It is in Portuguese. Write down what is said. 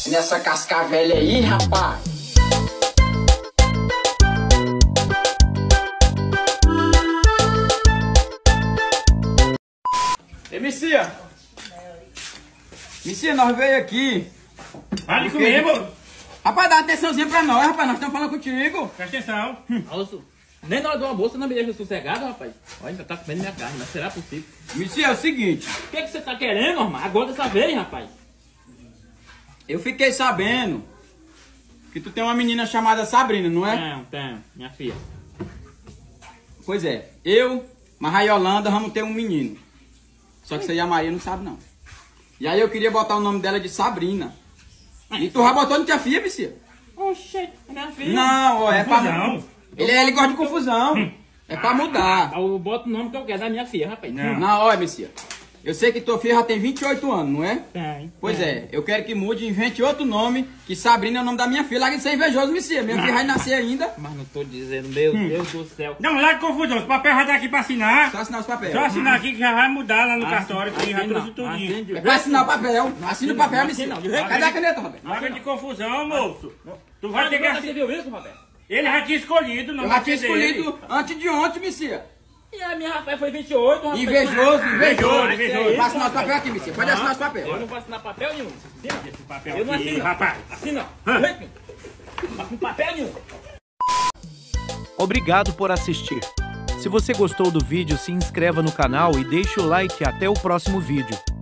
Nessa cascavelha aí, rapaz. Ei, Missia! Missia, nós veio aqui. Fale comigo! Rapaz, dá atençãozinha pra nós, rapaz. Nós estamos falando contigo. Presta atenção. Almoço. Nem na hora do almoço não me deixa sossegado, rapaz. Olha, ainda tá comendo minha carne, mas será possível? Missia, é o seguinte. O que você tá querendo, irmão? Agora dessa vez, rapaz. Eu fiquei sabendo que tu tem uma menina chamada Sabrina, não é? Tenho, minha filha. Pois é. Eu, mas a Yolanda, vamos ter um menino. Só que você e a Maria não sabem, não. E aí eu queria botar o nome dela de Sabrina. E tu já botou no tia filha, Missia? Oxe, é minha filha. Não, ó, é pra... Confusão. Ele gosta de confusão. É pra mudar. Eu boto o nome que eu quero da minha filha, rapaz. Não. Não, olha, Missia. Eu sei que tua filha já tem 28 anos, não é? Tem. Pois é, eu quero que mude e invente outro nome, que Sabrina é o nome da minha filha. Larga de ser invejoso, Missia. Minha filha vai nascer ainda. Mas não tô dizendo, meu Deus do céu. Não, lá de confusão. Os papéis já tá aqui pra assinar. Só assinar os papéis. Só assinar aqui que já vai mudar lá no cartório, que já trouxe tudinho. É pra assinar o papel. Assina o papel, Missia. não, Cadê a caneta, rapaz? Larga de confusão, moço. Tu vai ter que Você assinar. viu isso, rapaz? Ele já tinha escolhido, não Eu já tinha escolhido antes de ontem, Missia. E a minha, rapaz, foi 28, rapaz. Invejoso. Invejoso. Vai assinar os papéis aqui, Missia. Pode assinar os papéis. Eu não vou assinar papel nenhum. Esse papel Eu não aqui, assino, rapaz. Assina. Não assino papel nenhum. Obrigado por assistir. Se você gostou do vídeo, se inscreva no canal e deixe o like. Até o próximo vídeo.